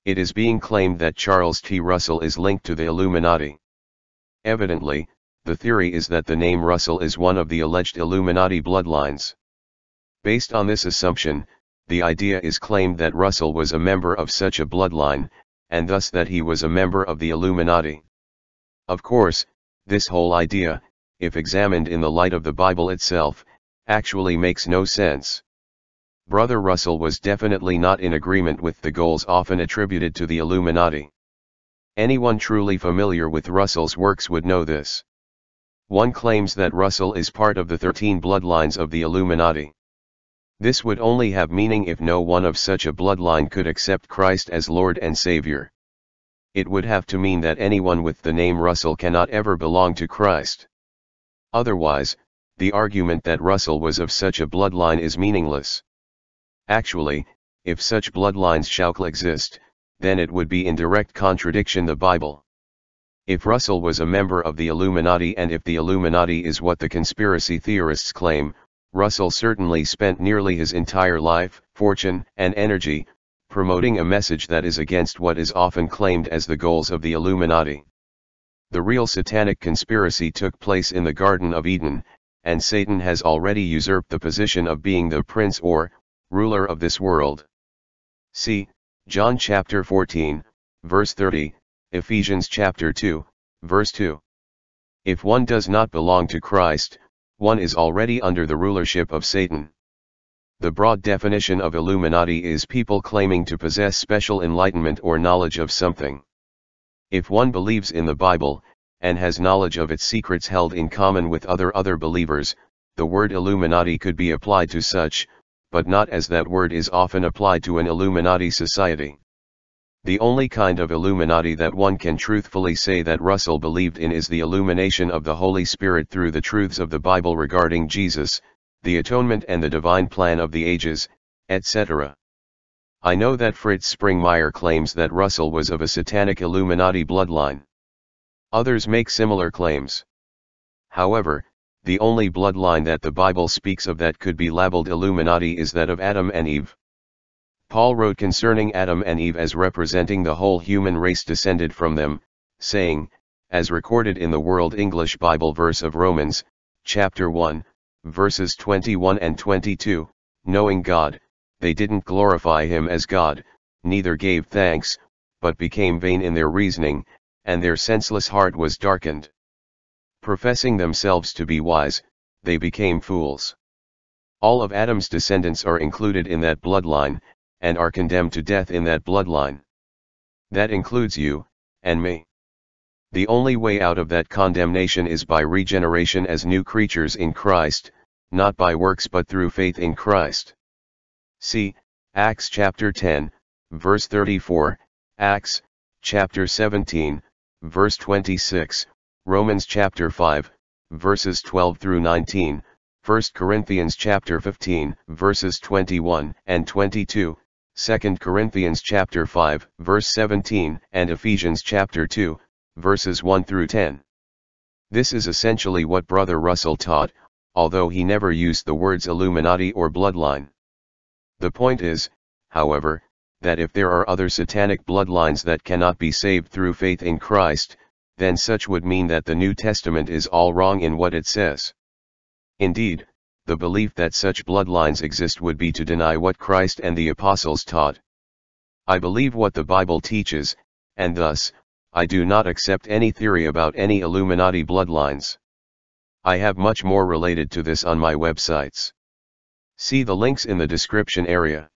It is being claimed that Charles T. Russell is linked to the Illuminati. Evidently, the theory is that the name Russell is one of the alleged Illuminati bloodlines. Based on this assumption, the idea is claimed that Russell was a member of such a bloodline, and thus that he was a member of the Illuminati. Of course, this whole idea, if examined in the light of the Bible itself, actually makes no sense. Brother Russell was definitely not in agreement with the goals often attributed to the Illuminati. Anyone truly familiar with Russell's works would know this. One claims that Russell is part of the 13 bloodlines of the Illuminati. This would only have meaning if no one of such a bloodline could accept Christ as Lord and Savior. It would have to mean that anyone with the name Russell cannot ever belong to Christ. Otherwise, the argument that Russell was of such a bloodline is meaningless. Actually, if such bloodlines shall exist, then it would be in direct contradiction the Bible. If Russell was a member of the Illuminati, and if the Illuminati is what the conspiracy theorists claim, Russell certainly spent nearly his entire life, fortune, and energy, promoting a message that is against what is often claimed as the goals of the Illuminati. The real satanic conspiracy took place in the Garden of Eden, and Satan has already usurped the position of being the prince or ruler of this world. See John chapter 14, verse 30, Ephesians chapter 2, verse 2. If one does not belong to Christ, one is already under the rulership of Satan. The broad definition of Illuminati is people claiming to possess special enlightenment or knowledge of something. If one believes in the Bible, and has knowledge of its secrets held in common with other believers, the word Illuminati could be applied to such, but not as that word is often applied to an Illuminati society. The only kind of Illuminati that one can truthfully say that Russell believed in is the illumination of the Holy Spirit through the truths of the Bible regarding Jesus, the atonement and the divine plan of the ages, etc. I know that Fritz Springmeier claims that Russell was of a satanic Illuminati bloodline. Others make similar claims. However, the only bloodline that the Bible speaks of that could be labeled Illuminati is that of Adam and Eve. Paul wrote concerning Adam and Eve as representing the whole human race descended from them, saying, as recorded in the World English Bible verse of Romans, chapter 1, verses 21 and 22, knowing God, they didn't glorify him as God, neither gave thanks, but became vain in their reasoning, and their senseless heart was darkened. Professing themselves to be wise, they became fools. All of Adam's descendants are included in that bloodline, and are condemned to death in that bloodline. That includes you, and me. The only way out of that condemnation is by regeneration as new creatures in Christ, not by works but through faith in Christ. See Acts chapter 10, verse 34, Acts chapter 17, verse 26, Romans chapter 5, verses 12 through 19, 1 Corinthians chapter 15, verses 21 and 22, 2 Corinthians chapter 5, verse 17, and Ephesians chapter 2, verses 1 through 10. This is essentially what Brother Russell taught, although he never used the words Illuminati or bloodline. The point is, however, that if there are other satanic bloodlines that cannot be saved through faith in Christ, then such would mean that the New Testament is all wrong in what it says. Indeed, the belief that such bloodlines exist would be to deny what Christ and the apostles taught. I believe what the Bible teaches, and thus, I do not accept any theory about any Illuminati bloodlines. I have much more related to this on my websites. See the links in the description area.